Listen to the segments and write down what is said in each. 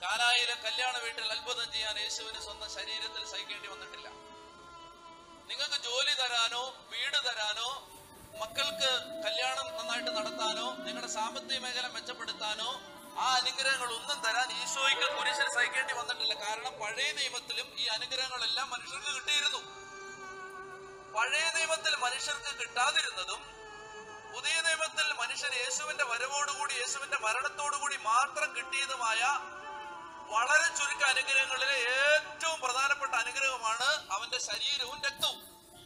കാനായിലെ കല്യാണ വീട്ടിൽ അത്ഭുതം ചെയ്യാൻ യേശുവിന് സ്വന്തം ശരീരത്തിൽ സഹിക്കേണ്ടി വന്നിട്ടില്ല. നിങ്ങൾക്ക് ജോലി തരാനോ വീട് തരാനോ മക്കൾക്ക് കല്യാണം നന്നായിട്ട് നടത്താനോ നിങ്ങളുടെ സാമ്പത്തിക മേഖല മെച്ചപ്പെടുത്താനോ ആ അനുഗ്രഹങ്ങൾ ഒന്നും തരാൻ ഈശോയ്ക്ക് കുരിശിൽ സഹിക്കേണ്ടി വന്നിട്ടില്ല. കാരണം പഴയ നിയമത്തിലും ഈ അനുഗ്രഹങ്ങളെല്ലാം മനുഷ്യർക്ക് കിട്ടിയിരുന്നു. പഴയ നിയമത്തിൽ മനുഷ്യർക്ക് കിട്ടാതിരുന്നതും പുതിയ നിയമത്തിൽ മനുഷ്യർ യേശുവിന്റെ വരവോടുകൂടി യേശുവിന്റെ മരണത്തോടുകൂടി മാത്രം കിട്ടിയതുമായ വളരെ ചുരുക്ക അനുഗ്രഹങ്ങളിലെ ഏറ്റവും പ്രധാനപ്പെട്ട അനുഗ്രഹമാണ് അവന്റെ ശരീരവും രക്തവും.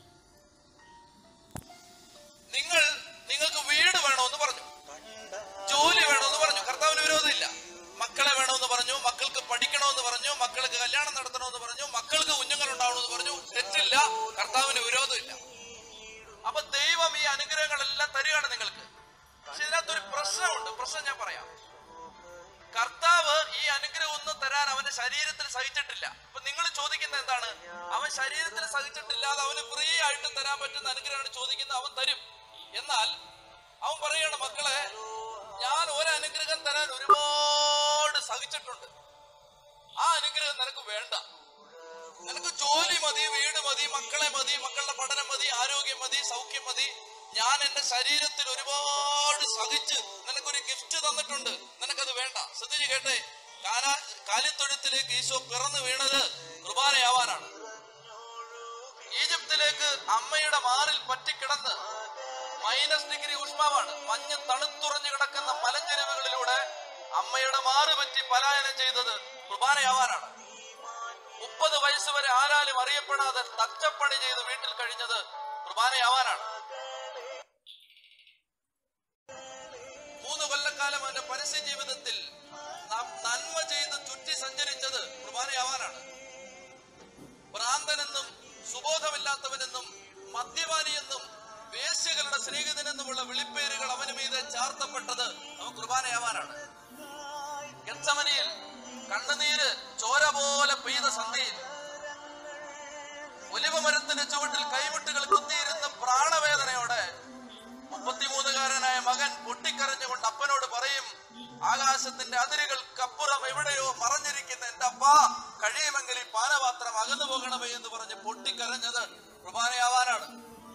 നിങ്ങൾക്ക് വീട് വേണമെന്ന് പറഞ്ഞു, ജോലി വേണമെന്ന് പറഞ്ഞു, കർത്താവിന് വിരോധമില്ല. മക്കളെ വേണമെന്ന് പറഞ്ഞു, മക്കൾക്ക് പഠിക്കണമെന്ന് പറഞ്ഞു, മക്കൾക്ക് കല്യാണം നടത്തണമെന്ന് പറഞ്ഞു, മക്കൾക്ക് കുഞ്ഞുങ്ങൾ ഉണ്ടാവണമെന്ന് പറഞ്ഞു. തെറ്റില്ല, കർത്താവിന് വിരോധമില്ല. അപ്പൊ ദൈവം ഈ അനുഗ്രഹങ്ങളെല്ലാം തരികയാണ് നിങ്ങൾക്ക്. പക്ഷെ ഇതിനകത്തൊരു പ്രശ്നമുണ്ട്. പ്രശ്നം ഞാൻ പറയാം. കർത്താവ് ഈ അനുഗ്രഹം ഒന്നും തരാൻ അവന്റെ ശരീരത്തിൽ സഹിച്ചിട്ടില്ല. അപ്പൊ നിങ്ങൾ ചോദിക്കുന്നത് എന്താണ്? അവൻ ശരീരത്തിൽ സഹിച്ചിട്ടില്ലാതെ അവന് ഫ്രീ ആയിട്ട് തരാൻ പറ്റുന്ന അനുഗ്രഹമാണ് ചോദിക്കുന്നത്. അവൻ തരും. എന്നാൽ അവൻ പറയാണ്, മക്കളെ, ഞാൻ ഒരു അനുഗ്രഹം തരാൻ ഒരുപാട് സഹിച്ചിട്ടുണ്ട്. ആ അനുഗ്രഹം നിനക്ക് വേണ്ട. നിനക്ക് ജോലി മതി, വീട് മതി, മക്കളെ മതി, മക്കളുടെ പഠനം മതി, ആരോഗ്യം മതി, സൗഖ്യം മതി. ഞാൻ എന്റെ ശരീരത്തിൽ ഒരുപാട് സഹിച്ച് നിനക്കൊരു ഗിഫ്റ്റ് തന്നിട്ടുണ്ട്, നിനക്കത് വേണ്ട. ശ്രദ്ധിച്ച് കേട്ടെ, കാലിത്തൊഴുത്തിലേക്ക് ഈശോ പിറന്നു വീണത് കുർബാനയാവാനാണ്. ഈജിപ്തിലേക്ക് അമ്മയുടെ മാറിൽ പറ്റിക്കിടന്ന് -ഡിഗ്രി ഊഷ്മാവാണ്. മഞ്ഞ് തണുത്തുറഞ്ഞു കിടക്കുന്ന മലഞ്ചെരുവുകളിലൂടെ അമ്മയുടെ മാറ് പറ്റി പലായനം ചെയ്തത് കുർബാനയാവാനാണ്. 30 വയസ്സ് വരെ ആരാലും അറിയപ്പെടാതെ തച്ചപ്പണി ചെയ്ത് വീട്ടിൽ കഴിഞ്ഞത് കുർബാനയാവാനാണ്. 3 കൊല്ലക്കാലം അവന്റെ പരസ്യ ജീവിതത്തിൽ നന്മ ചെയ്ത് ചുറ്റി സഞ്ചരിച്ചത് കുർബാനയാവാനാണ്. ഭ്രാന്തനെന്നും സുബോധമില്ലാത്തവനെന്നും മദ്യപാനിയെന്നും വേശ്യകളുടെ സ്നേഹിതനെന്നുമുള്ള വിളിപ്പേരുകൾ അവന് മീതെ ചാർത്തപ്പെട്ടത് അവൻ കുർബാനയാവാനാണ്. ഗെത്സമനിയിൽ കണ്ണുനീര് ചോര പോലെ പെയ്ത സന്ധ്യയിൽ ഒലിവമരത്തിന്റെ ചുവട്ടിൽ കൈമുട്ടുകൾ കുത്തിയിരുന്ന പ്രാണവേദനയോടെ 33-കാരനായ മകൻ പൊട്ടിക്കരഞ്ഞുകൊണ്ട് അപ്പനോട് പറയും, ആകാശത്തിന്റെ അതിരുകൾക്കപ്പുറം എവിടെയോ മറഞ്ഞിരിക്കുന്ന എന്റെ അപ്പ, കഴിയുമെങ്കിൽ ഈ പാനപാത്രം അകന്നു പോകണമേ എന്ന് പറഞ്ഞ് പൊട്ടിക്കരഞ്ഞത് കുർബാനയാവാനാണ്.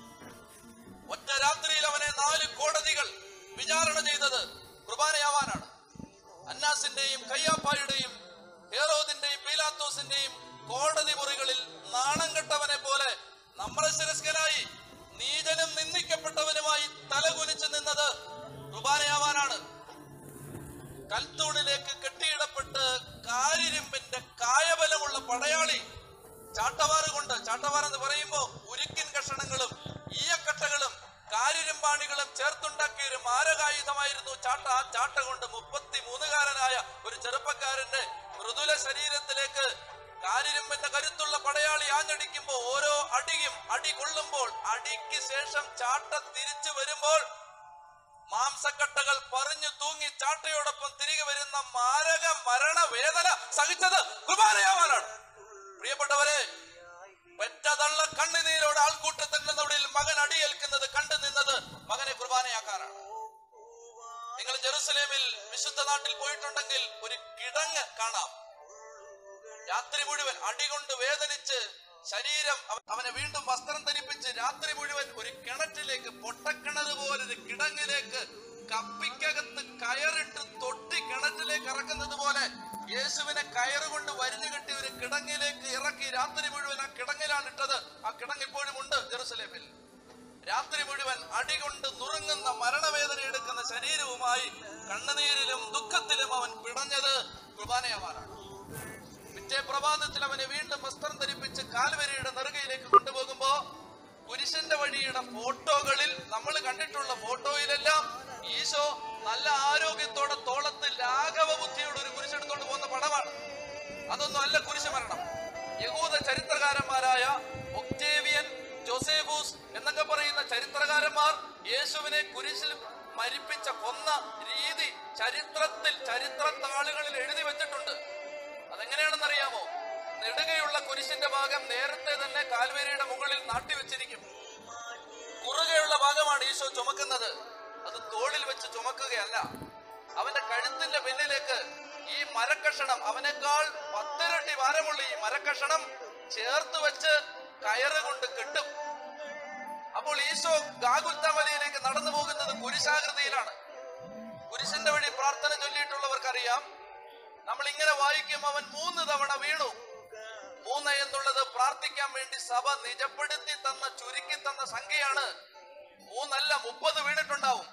ഒറ്റ രാത്രിയിൽ അവനെ 4 കോടതികൾ വിചാരണ ചെയ്തത് കുർബാനയാവാനാണ്. അന്നാസിന്റെയും കയ്യാപ്പായുടെയും ഹേറോദിന്റെയും പീലാത്തോസിന്റെയും കോടതി മുറികളിൽ നാണം കെട്ടവനെ പോലെ നമ്രശിരസ്കനായി നീചനും നിന്ദിക്കപ്പെട്ടവനുമായി തലകുനിച്ചു നിന്നത് കുർബാനയാവാനാണ്. കൽത്തൂണിലേക്ക് കെട്ടിയിടപ്പെട്ട് കാരിരുമ്പിന്റെ കായബലമുള്ള പടയാളി ചാട്ടവാറ് കൊണ്ട്, ചാട്ടവാറെന്ന് പറയുമ്പോ ഉരുക്കിൻ കഷണങ്ങളും ഈയക്കട്ടകളും കാരിരുമ്പാണികളും ചേർത്തുണ്ടാക്കിയ ഒരു മാരകായുധമായിരുന്നു ചാട്ട. ആ ചാട്ട കൊണ്ട് 33-കാരനായ ഒരു ചെറുപ്പക്കാരന്റെ മൃദുല ശരീരത്തിലേക്ക് കാരിരുമ്പിന്റെ കരുത്തുള്ള പടയാളി ആഞ്ഞടിക്കുമ്പോൾ ഓരോ അടിയും അടി കൊള്ളുമ്പോൾ അടിക്ക് ശേഷം ചാട്ട തിരിച്ചു വരുമ്പോൾ മാംസക്കട്ടകൾ പറഞ്ഞു തൂങ്ങി ചാട്ടയോടൊപ്പം തിരികെ വരുന്ന മാരക മരണവേദന സഹിച്ചത് കുർബാനയാവാനാണ്. പ്രിയപ്പെട്ടവരെ, പെറ്റതള്ള കണ്ണുനീരോട് ആൾക്കൂട്ടത്തിന്റെ നടുവിൽ മകൻ അടിയേൽക്കുന്നത് കണ്ടു നിന്നത് മകനെ കുർബാനയാക്കാനാണ്. നിങ്ങൾ ജെറുസലേമിൽ വിശുദ്ധ നാട്ടിൽ പോയിട്ടുണ്ടെങ്കിൽ ഒരു കിടങ്ങ് കാണാം. രാത്രി മുഴുവൻ അടികൊണ്ട് വേദനിച്ച് ശരീരം അവനെ വീണ്ടും വസ്ത്രം ധരിപ്പിച്ച് രാത്രി മുഴുവൻ ഒരു കിണറ്റിലേക്ക്, പൊട്ടക്കിണർ പോലൊരു കിടങ്ങിലേക്ക് കപ്പിക്കകത്ത് കയറിട്ട് തൊട്ടി കിണറ്റിലേക്ക് ഇറക്കുന്നത് പോലെ യേശുവിനെ കയറുകൊണ്ട് വരിഞ്ഞു കെട്ടി ഒരു കിടങ്ങിലേക്ക് ഇറക്കി രാത്രി മുഴുവൻ ആ കിടങ്ങിലാണ് ഇട്ടത്. ആ കിടങ്ങ് ഇപ്പോഴും ഉണ്ട് ജെറുസലേമിൽ. രാത്രി മുഴുവൻ അടികൊണ്ട് നുറുങ്ങുന്ന മരണവേദന എടുക്കുന്ന ശരീരവുമായി കണ്ണുനീരിലും ദുഃഖത്തിലും അവൻ പിടഞ്ഞത് കുർബാനയാവാനാണ്. പിറ്റേ പ്രഭാതത്തിൽ അവനെ വീണ്ടും വസ്ത്രം ധരിപ്പിച്ച് കാൽവരിയുടെ നെറുകയിലേക്ക് കൊണ്ടുപോകുമ്പോ കുരിശന്റെ വഴിയുടെ ഫോട്ടോകളിൽ നമ്മൾ കണ്ടിട്ടുള്ള ഫോട്ടോയിലെല്ലാം ഈശോ നല്ല ആരോഗ്യത്തോടെ തോളത്ത് ലാഘവ ബുദ്ധിയുള്ള ഒരു കുരിശെടുത്തോണ്ട് പോകുന്ന പടമാണ്. അതൊന്നും അല്ല കുരിശുമരണം. യഹൂദ ചരിത്രകാരന്മാരായ ഒക്ടേവിയൻ, ജോസേഫൂസ് എന്നൊക്കെ പറയുന്ന ചരിത്രകാരന്മാർ യേശുവിനെ കുരിശിൽ മരിപ്പിച്ച കൊന്ന രീതി ചരിത്രത്താളുകളിൽ എഴുതി വെച്ചിട്ടുണ്ട്. അതെങ്ങനെയാണെന്നറിയാമോ? നെടുകയുള്ള കുരിശിന്റെ ഭാഗം നേരത്തെ തന്നെ കാൽവരിയുടെ മുകളിൽ നാട്ടിവെച്ചിരിക്കും. കുറുകയുള്ള ഭാഗമാണ് ഈശോ ചുമക്കുന്നത്. അത് തോളിൽ വെച്ച് ചുമക്കുകയല്ല. അവന്റെ കഴുത്തിന്റെ പിന്നിലേക്ക് ഈ മരക്കഷണം, അവനേക്കാൾ 10 ഇരട്ടി ഭാരമുള്ള ഈ മരക്കഷണം ചേർത്ത് വെച്ച് കയറ് കൊണ്ട് കെട്ടും. അപ്പോൾ ഈശോ ഗാഗുൽത്ത മലയിലേക്ക് നടന്നു പോകുന്നത് കുരിശാകൃതിയിലാണ്. കുരിശിന്റെ വഴി പ്രാർത്ഥന ചൊല്ലിയിട്ടുള്ളവർക്കറിയാം. നമ്മൾ ഇങ്ങനെ വായിക്കും, അവൻ 3 തവണ വീണു. 3 എന്നുള്ളത് പ്രാർത്ഥിക്കാൻ വേണ്ടി സഭ നിജപ്പെടുത്തി തന്ന, ചുരുക്കി തന്ന സംഖ്യയാണ്. 3 അല്ല, 30 വീണിട്ടുണ്ടാവും.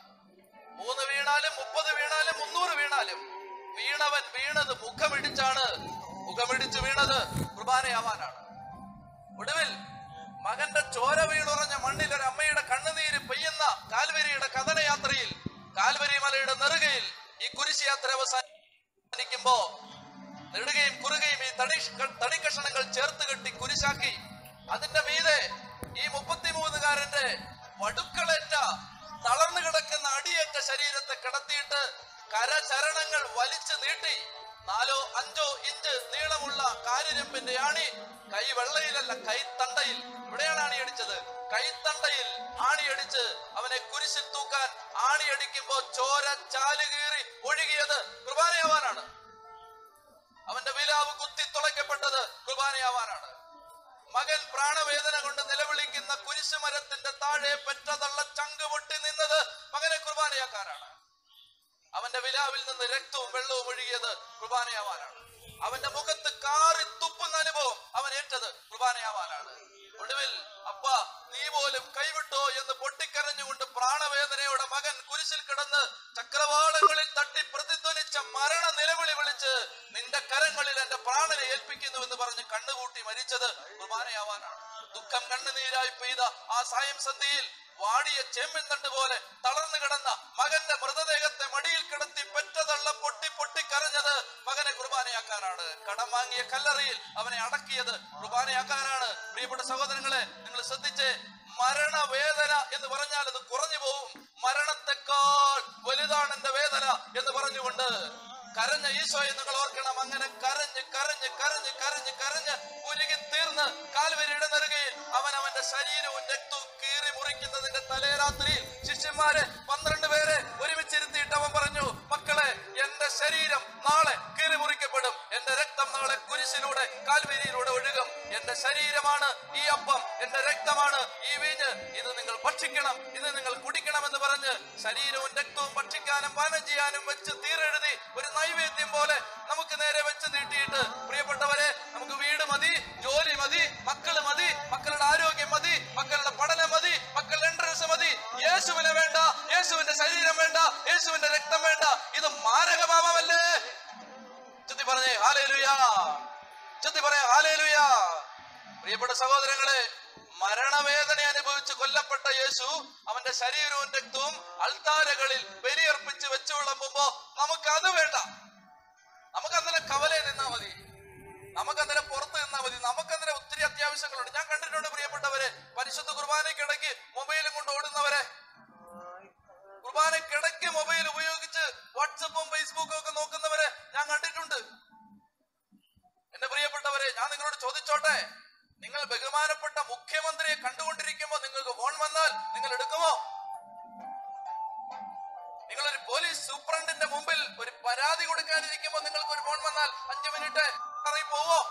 3 വീണാലും 30 വീണാലും 300 വീണാലും വീണവൻ വീണത് മുഖമിടിച്ചാണ്. മുഖമിടിച്ച് വീണത് കുർബാനയാവാനാണ്. ഒടുവിൽ മകന്റെ ചോര വീണുറഞ്ഞ മണ്ണിൽ ഒരു അമ്മയുടെ കണ്ണുനീര് പെയ്യുന്ന കാൽവരിയുടെ കഥനയാത്രയിൽ, കാൽവരി മലയുടെ നെറുകയിൽ ഈ കുരിശ് യാത്ര അവസാനിക്കുമ്പോ നെടുകയും കുറുകയും ഈ തടിക്കഷണങ്ങൾ ചേർത്ത് കെട്ടി കുരിശാക്കി അതിന്റെ മീതെ ഈ 33കാരന്റെ വടുക്കളേറ്റ, തളർന്നു കിടക്കുന്ന അടിയേറ്റ ശരീരത്തെ കിടത്തിയിട്ട് കരചരണങ്ങൾ വലിച്ചു നീട്ടി 4-5 ഇഞ്ച് നീളമുള്ള കാരിരമ്പിന്റെ ആണി, കൈവെള്ളയിലല്ല കൈത്തണ്ടയിൽ, ഇവിടെയാണ് ആണിയടിച്ചത്. കൈത്തണ്ടയിൽ ആണിയടിച്ച് അവനെ കുരിശിൽ തൂക്കാൻ ആണിയടിക്കുമ്പോ ചോര ചാലുകീറി ഒഴുകിയത് കുർബാനയാവാനാണ്. അവന്റെ വിലാവ് കുത്തി തുളയ്ക്കപ്പെട്ടത് കുർബാനയാവാനാണ്. മകൻ പ്രാണവേദന കൊണ്ട് നിലവിളിക്കുന്ന കുരിശുമരത്തിന്റെ താഴെ പെറ്റതള്ള ചങ്ക് പൊട്ടി നിന്നത് മകനെ കുർബാനയാക്കാനാണ്. അവന്റെ വിലാവിൽ നിന്ന് രക്തവും വെള്ളവും ഒഴുകിയത് കുർബാനയാവാനാണ്. അവന്റെ മുഖത്ത് കാറി തുപ്പുന്ന അനുഭവം അവൻ ഏറ്റത് കുർബാനയാവാനാണ്. ഒടുവിൽ അപ്പ നീ പോലും കൈവിട്ടോ എന്ന് പൊട്ടിക്കരഞ്ഞുകൊണ്ട് പ്രാണവേദനയോടെ മകൻ കുരിശിൽ കിടന്ന് ചക്രവാളങ്ങളിൽ തട്ടി പ്രതിധ്വനിച്ച മരണ നിലവിളി വിളിച്ച് നിന്റെ കരങ്ങളിൽ എന്റെ പ്രാണനെ ഏൽപ്പിക്കുന്നു എന്ന് പറഞ്ഞ് കണ്ണുകൂട്ടി മരിച്ചത് കുർബാനയാവാനാണ്. ദുഃഖം കണ്ണുനീരായി പെയ്ത ആ സായം സന്ധ്യയിൽ വാടിയ ചേമ്പിൻ തണ്ട് പോലെ തളർന്നു കിടന്ന മകന്റെ മൃതദേഹത്തെ മടിയിൽ കിടത്തി പെറ്റതള്ള പൊട്ടി പൊട്ടി കരഞ്ഞത് മകനെ കുർബാനയാക്കാനാണ്. കടം വാങ്ങിയ കല്ലറയിൽ അവനെ അടക്കിയത് കുർബാനയാക്കാനാണ്. പ്രിയപ്പെട്ട സഹോദരങ്ങളെ, നിങ്ങൾ ശ്രദ്ധിച്ചേ, മരണവേദന എന്ന് പറഞ്ഞാൽ അത് കുറഞ്ഞു പോവും. മരണത്തെക്കാൾ വലുതാണ് എന്റെ വേദന എന്ന് പറഞ്ഞുകൊണ്ട് കരഞ്ഞ ഈശോയെ നിങ്ങൾ ഓർക്കണം. അങ്ങനെ കരഞ്ഞ് കരഞ്ഞ് കരഞ്ഞ് കരഞ്ഞ് കരഞ്ഞ് ഉരുകി തീർന്ന് കാൽവരിയുടെ നെറുകയിൽ അവൻ അവന്റെ ശരീരവും രക്തവും കീറി മുറിക്കുന്നതിന്റെ തലേരാത്രിയിൽ ശിഷ്യന്മാരെ 12 പേരെ ഒരുമിച്ചിരുത്തിയിട്ട് അവൻ പറഞ്ഞു, മക്കളെ, എന്റെ ശരീരം നാളെ കീറി മുറിക്കപ്പെടും, എന്റെ രക്തം നാളെ കുരിശിലൂടെ കാൽവരിയിലൂടെ ഒഴുകും. എന്റെ ശരീരമാണ് ഈ അപ്പം, എന്റെ രക്തമാണ് ഈ വീഞ്ഞ്, ഇത് നിങ്ങൾ ഭക്ഷിക്കണം, ഇത് നിങ്ങൾ കുടിക്കണം എന്ന് പറഞ്ഞ് ശരീരവും രക്തവും ഭക്ഷിക്കാനും പാനം ചെയ്യാനും വെച്ച് തീരെഴുതി ഒരു നൈവേദ്യം പോലെ നമുക്ക് നേരെ വെച്ച് നീട്ടിയിട്ട്, പ്രിയപ്പെട്ടവരെ, നമുക്ക് വീട് മതി, ജോലി മതി, മക്കള് മതി, മക്കളുടെ ആരോഗ്യം മതി, മക്കളുടെ പഠനം മതി, മക്കളുടെ എൻട്രൻസ് മതി, യേശുവിനെ വേണ്ട, യേശുവിന്റെ ശരീരം വേണ്ട, യേശുവിന്റെ രക്തം വേണ്ട. ഇത് മാരകപാപമല്ലേ? ചൊല്ലി പറഞ്ഞേ ഹല്ലേലൂയ, ചൊല്ലി പറയാ ഹല്ലേലൂയ. പ്രിയപ്പെട്ട സഹോദരങ്ങളെ, മരണവേദന അനുഭവിച്ച് കൊല്ലപ്പെട്ട യേശു അവന്റെ ശരീരവും രക്തവും അൾത്താരകളിൽ ബലിയർപ്പിച്ച് വെച്ചു വിളമ്പുമ്പോ നമുക്കത് വേണ്ട. നമുക്കന്നേരം കവലയിൽ നിന്നാ മതി, നമുക്കന്നേരം പുറത്ത് നിന്നാ മതി, നമുക്കന്നേരം ഒത്തിരി അത്യാവശ്യങ്ങളുണ്ട്. ഞാൻ കണ്ടിട്ടുണ്ട് പ്രിയപ്പെട്ടവരെ, പരിശുദ്ധ കുർബാനയ്ക്കിടയ്ക്ക് മൊബൈലും കൊണ്ട് ഓടുന്നവരെ, കുർബാനയ്ക്കിടയ്ക്ക് മൊബൈൽ ഉപയോഗിച്ച് വാട്സപ്പും ഫേസ്ബുക്കും ഒക്കെ നോക്കുന്നവരെ ഞാൻ കണ്ടിട്ടുണ്ട്. എന്റെ പ്രിയപ്പെട്ടവരെ, ഞാൻ നിങ്ങളോട് ചോദിച്ചോട്ടെ, നിങ്ങൾ ബഹുമാനപ്പെട്ട മുഖ്യമന്ത്രിയെ കണ്ടുകൊണ്ടിരിക്കുമ്പോ നിങ്ങൾക്ക് ഫോൺ വന്നാൽ നിങ്ങൾ എടുക്കുമോ? നിങ്ങളൊരു പോലീസ് സൂപ്രണ്ടിന്റെ മുമ്പിൽ ഒരു പരാതി കൊടുക്കാനിരിക്കുമ്പോ നിങ്ങൾക്ക് ഒരു ഫോൺ വന്നാൽ 5 മിനിറ്റ് ഇറങ്ങി പോവോ?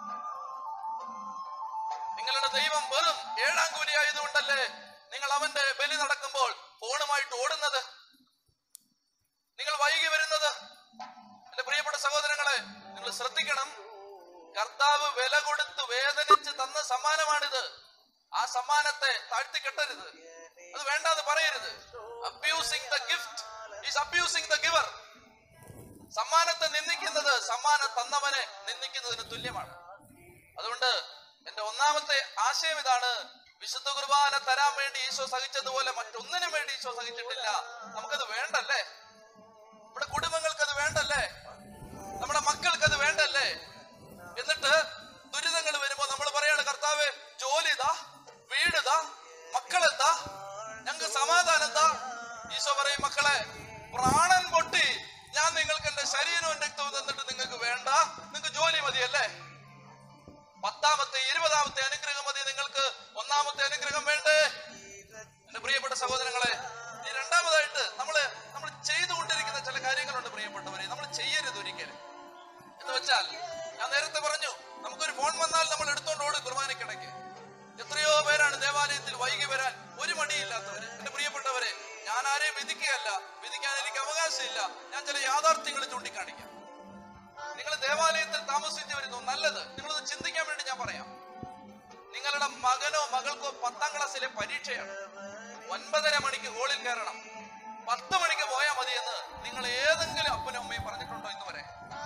നിങ്ങളുടെ ദൈവം വെറും 7ആം കൂലി ആയതുകൊണ്ടല്ലേ നിങ്ങൾ അവന്റെ ബലി നടക്കുമ്പോൾ ഫോണുമായിട്ട് ഓടുന്നത്, നിങ്ങൾ വൈകി വരുന്നത്? എന്റെ പ്രിയപ്പെട്ട സഹോദരങ്ങളെ, നിങ്ങൾ ശ്രദ്ധിക്കണം. കർത്താവ് വില കൊടുത്ത് വേദനിച്ച് തന്ന സമ്മാനമാണിത്. ആ സമ്മാനത്തെ താഴ്ത്തിക്കെട്ടരുത്, അത് വേണ്ടാന്ന് പറയരുത്. Abusing the gift is abusing the giver. സമ്മാനത്തെ നിന്ദിക്കുന്നത് സമ്മാനം തന്നവനെ നിന്ദിക്കുന്നതിന് തുല്യമാണ്. അതുകൊണ്ട് എന്റെ ഒന്നാമത്തെ ആശയം ഇതാണ്: വിശുദ്ധ കുർബാന തരാൻ വേണ്ടി ഈശോ സഹിച്ചതുപോലെ മറ്റൊന്നിനും വേണ്ടി ഈശോ സഹിച്ചിട്ടില്ല. നമുക്കത് വേണ്ടല്ലേ? നമ്മുടെ കുടുംബങ്ങൾക്ക് അത് വേണ്ടല്ലേ? നമ്മുടെ മക്കൾക്ക് അത് വേണ്ടല്ലേ? എന്നിട്ട് ദുരിതങ്ങൾ വരുമ്പോ നമ്മൾ പറയാണ്, കർത്താവേ, ജോലി താ, വീട് താ, മക്കളെത്താ, ഞങ്ങൾക്ക് സമാധാനം താ. ഈശോ പറയും, മക്കളെ, പ്രാണൻ പൊട്ടി ഞാൻ നിങ്ങൾക്ക് എന്റെ ശരീരവും രക്തവും തന്നിട്ട് നിങ്ങൾക്ക് വേണ്ട, നിങ്ങൾക്ക് ജോലി മതിയല്ലേ? 10ാമത്തെ 20ാമത്തെ അനുഗ്രഹം മതി നിങ്ങൾക്ക്, 1ാമത്തെ അനുഗ്രഹം വേണ്ടേ? എന്റെ പ്രിയപ്പെട്ട സഹോദരങ്ങളെ, ഈ രണ്ടാമതായിട്ട് നമ്മൾ ചെയ്തുകൊണ്ടിരിക്കുന്ന ചില കാര്യങ്ങളുണ്ട് പ്രിയപ്പെട്ടവരെ. നമ്മൾ വെച്ചാൽ, ഞാൻ നേരത്തെ പറഞ്ഞു, നമുക്കൊരു ഫോൺ വന്നാൽ നമ്മൾ എടുത്തോണ്ട് ഓടും കുർബാനയ്ക്കിടയ്ക്ക്. എത്രയോ പേരാണ് ദേവാലയത്തിൽ വൈകി വരാൻ ഒരു മടിയില്ലാത്തവര്. എന്റെ പ്രിയപ്പെട്ടവരെ, ഞാൻ ആരെയും വിധിക്കുകയല്ല, വിധിക്കാൻ എനിക്ക് അവകാശമില്ല. ഞാൻ ചില യാഥാർത്ഥ്യങ്ങൾ ചൂണ്ടിക്കാണിക്കാം. നിങ്ങൾ ദേവാലയത്തിൽ താമസിച്ചു വരുന്നു, നല്ലത്. നിങ്ങളത് ചിന്തിക്കാൻ വേണ്ടി ഞാൻ പറയാം. നിങ്ങളുടെ മകനോ മകൾക്കോ 10ാം ക്ലാസ്സിലെ പരീക്ഷയാണ്. 9:30 മണിക്ക് ഹോളിൽ കയറണം, 10 മണിക്ക് പോയാൽ മതി എന്ന് നിങ്ങൾ ഏതെങ്കിലും അപ്പനും അമ്മയും പറഞ്ഞിട്ടുണ്ടോ ഇന്ന് വരെ?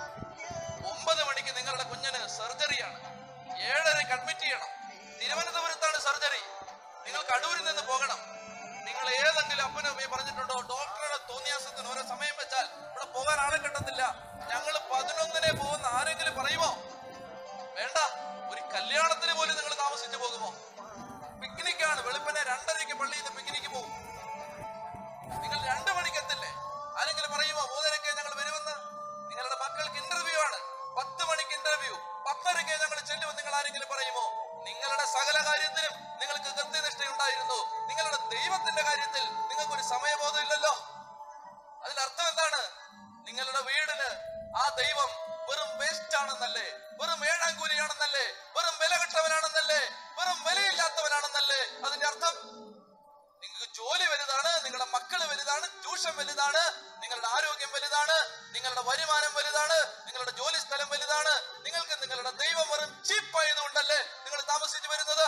9 മണിക്ക് നിങ്ങളുടെ കുഞ്ഞിന് സർജറിയാണ്, 7:30 അഡ്മിറ്റ് ചെയ്യണം. തിരുവനന്തപുരത്താണ് സർജറി, നിങ്ങൾ കടൂരിൽ നിന്ന് പോകണം. നിങ്ങൾ ഏതെങ്കിലും അപ്പനും അമ്മയും പറഞ്ഞിട്ടുണ്ടോ ഡോക്ടറുടെ തോന്നിയാസത്തിന് ഓരോ സമയം വെച്ചാൽ ഇവിടെ പോകാൻ ആളെ കിട്ടത്തില്ല, ഞങ്ങൾ 11-നെ പോകുന്ന ആരെങ്കിലും പറയുമോ? വേണ്ട. ഒരു കല്യാണത്തിന് പോലും നിങ്ങൾ താമസിച്ചു പോകുമോ? പിക്നിക്കാണ്, വെളുപ്പിനെ 2:30 പള്ളിയിൽ നിന്ന് പിക്നിക്ക് പോകും. നിങ്ങൾ 2 മണിക്ക് എത്തില്ലേ? ആരെങ്കിലും പറയുമോ 3:30 ഞങ്ങൾ വരുമെന്ന്? നിങ്ങളുടെ മക്കൾക്ക് ഇന്റർവ്യൂ ആണ്, 10 മണിക്ക് ഇന്റർവ്യൂ, 10:30 ഞങ്ങൾ ചെല്ലുമെന്ന് നിങ്ങൾ ആരെങ്കിലും പറയുമോ? നിങ്ങളുടെ സകല കാര്യത്തിലും നിങ്ങൾക്ക് കൃത്യനിഷ്ഠയുണ്ടായിരുന്നു. നിങ്ങളുടെ ദൈവത്തിന്റെ കാര്യത്തിൽ നിങ്ങൾക്കൊരു സമയബോധം ഇല്ലല്ലോ. അതിനർത്ഥം എന്താണ്? നിങ്ങളുടെ വീടിന് ആ ദൈവം വെറും വേസ്റ്റ് ആണെന്നല്ലേ, വെറും ഏഴാങ്കൂലിയാണെന്നല്ലേ, വെറും വിലകെട്ടവനാണെന്നല്ലേ, വെറും വിലയില്ലാത്തവനാണെന്നല്ലേ അതിന്റെ അർത്ഥം? നിങ്ങൾക്ക് ജോലി വലുതാണ്, നിങ്ങളുടെ മക്കള് വലുതാണ്, ട്യൂഷൻ വലുതാണ്, നിങ്ങളുടെ ആരോഗ്യം വലുതാണ്, നിങ്ങളുടെ വരുമാനം വലുതാണ്, നിങ്ങളുടെ ജോലി സ്ഥലം വലുതാണ്. നിങ്ങൾക്ക് നിങ്ങളുടെ ദൈവം വെറും ചീപ്പായതുകൊണ്ടല്ലേ നിങ്ങൾ താമസിച്ചു വരുന്നത്?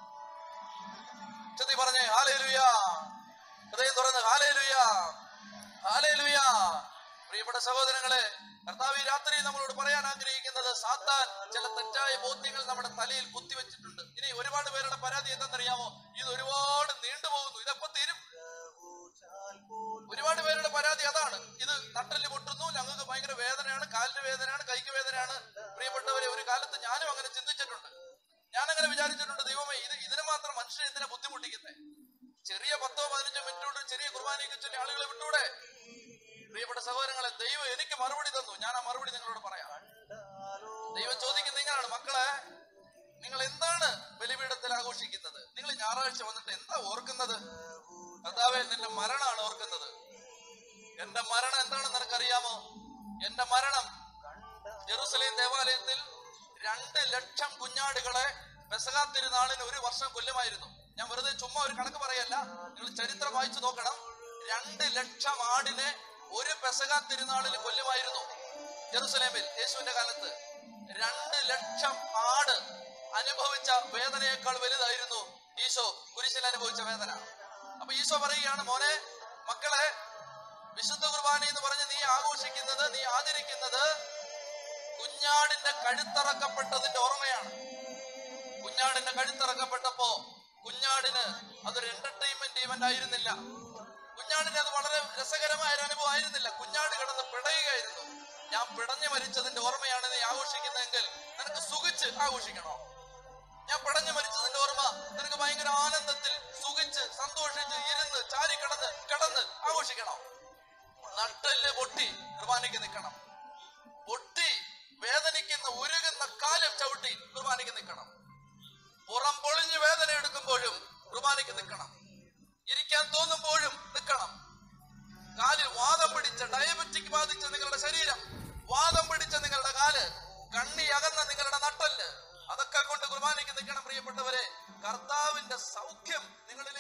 ചെത്തി പറഞ്ഞേ ഹല്ലേലൂയാ, ഹൃദയം തുറന്ന് ഹല്ലേലൂയാ, ഹല്ലേലൂയാ. പ്രിയപ്പെട്ട സഹോദരങ്ങളെ, കർത്താവ് ഈ രാത്രി നമ്മളോട് പറയാൻ ആഗ്രഹിക്കുന്നത്, സാത്താൻ ചില തെറ്റായ ബോധ്യങ്ങൾ നമ്മുടെ തലയിൽ കുത്തിവെച്ചിട്ടുണ്ട്. ഇനി ഒരുപാട് പേരുടെ പരാതി എന്തെന്നറിയാമോ? ഇത് ഒരുപാട് നീണ്ടുപോകുന്നു, ഇതെപ്പോ തീരും? ഒരുപാട് പേരുടെ പരാതി അതാണ്. ഇത് നട്ടെല്ല് പൊട്ടുന്നു, ഞങ്ങൾക്ക് ഭയങ്കര വേദനയാണ്, കാലിന് വേദനയാണ്, കൈക്ക് വേദനയാണ്. പ്രിയപ്പെട്ടവരെ, ഒരു കാലത്ത് ഞാനും അങ്ങനെ ചിന്തിച്ചിട്ടുണ്ട്. ഞാൻ അങ്ങനെ വിചാരിച്ചിട്ടുണ്ട്, ദൈവമേ, ഇതിന് മാത്രം മനുഷ്യനെ എന്തിനാ ബുദ്ധിമുട്ടിക്കുന്നേ? ചെറിയ 10-15 മിനിറ്റോട് ചെറിയ കുർബാനയൊക്കെ ചൊല്ലി ആളുകളെ വിട്ടൂടെ? പ്രിയപ്പെട്ട സഹോദരങ്ങളെ, ദൈവം എനിക്ക് മറുപടി തന്നു. ഞാൻ ആ മറുപടി നിങ്ങളോട് പറയാം. ദൈവം ചോദിക്കുന്നത് നിങ്ങളാണ്, മക്കളെ, നിങ്ങൾ എന്താണ് ബലിപീഠത്തിൽ ആഘോഷിക്കുന്നത്? നിങ്ങൾ ഞായറാഴ്ച വന്നിട്ട് എന്താ ഓർക്കുന്നത്? കർത്താവേ, നിന്റെ മരണമാണ് ഓർക്കുന്നത്. എന്റെ മരണം എന്താണെന്ന് നിനക്കറിയാമോ? എന്റെ മരണം ജെറുസലേം ദേവാലയത്തിൽ 2 ലക്ഷം കുഞ്ഞാടുകളെ പെസഹ തിരുനാളിന് 1 വർഷം കൊല്ലുമായിരുന്നു. ഞാൻ വെറുതെ ചുമ്മാ ഒരു കണക്ക് പറയല്ല, നിങ്ങൾ ചരിത്രം വായിച്ചു നോക്കണം. 2 ലക്ഷം ആടിനെ ഒരു പെസഹ തിരുനാളിൽ കൊല്ലുമായിരുന്നു ജെറുസലേമിൽ യേശുവിന്റെ കാലത്ത്. 2 ലക്ഷം ആട് അനുഭവിച്ച വേദനയേക്കാൾ വലുതായിരുന്നു ഈശോ കുരിശിൽ അനുഭവിച്ച വേദന. അപ്പൊ ഈശോ പറയുകയാണ്, മോനെ, മക്കളെ, വിശുദ്ധ കുർബാന എന്ന് പറഞ്ഞ് നീ ആഘോഷിക്കുന്നത്, നീ ആചരിക്കുന്നത് കുഞ്ഞാടിന്റെ കഴുത്തറക്കപ്പെട്ടതിന്റെ ഓർമ്മയാണ്. കുഞ്ഞാടിന്റെ കഴുത്തറക്കപ്പെട്ടപ്പോ കുഞ്ഞാടിന് അതൊരു എന്റർടൈൻമെന്റ് ഈവന്റ് ആയിരുന്നില്ല. കുഞ്ഞാടിന് അത് വളരെ രസകരമായ ഒരു അനുഭവം ആയിരുന്നില്ല. കുഞ്ഞാട് കിടന്ന് പിടയുകയായിരുന്നു. ഞാൻ പിടഞ്ഞു മരിച്ചതിന്റെ ഓർമ്മയാണ് നീ ആഘോഷിക്കുന്നതെങ്കിൽ നിനക്ക് സുഖിച്ച് ആഘോഷിക്കണോ? ഞാൻ പിടഞ്ഞു മരിച്ചതിന്റെ ഓർമ്മ നിനക്ക് ഭയങ്കര ആനന്ദത്തിൽ സുഖിച്ച് സന്തോഷിച്ച് ഇരുന്ന് കിടന്ന് ആഘോഷിക്കണോ? നട്ടെല്ല് പൊട്ടി കുർബാനയ്ക്ക് നിൽക്കണം. പൊട്ടി വേദനിക്കുന്ന ഉരുകുന്ന കാലം ചവിട്ടി കുർബാനയ്ക്ക് നിൽക്കണം. പുറം പൊളിഞ്ഞ് വേദന എടുക്കുമ്പോഴും കുർബാനയ്ക്ക് നിൽക്കണം. ഇരിക്കാൻ തോന്നുമ്പോഴും നിൽക്കണം. കാലിൽ വാദം പിടിച്ച, ഡയബറ്റിക് ബാധിച്ച നിങ്ങളുടെ ശരീരം, വാദം പിടിച്ച നിങ്ങളുടെ കാല്, കണ്ണി അകന്ന നിങ്ങളുടെ നട്ടല്, അതൊക്കെ കൊണ്ട് കുർബാനയ്ക്ക് നിൽക്കണം. പ്രിയപ്പെട്ടവരെ, കർത്താവിന്റെ സൗഖ്യം നിങ്ങളിൽ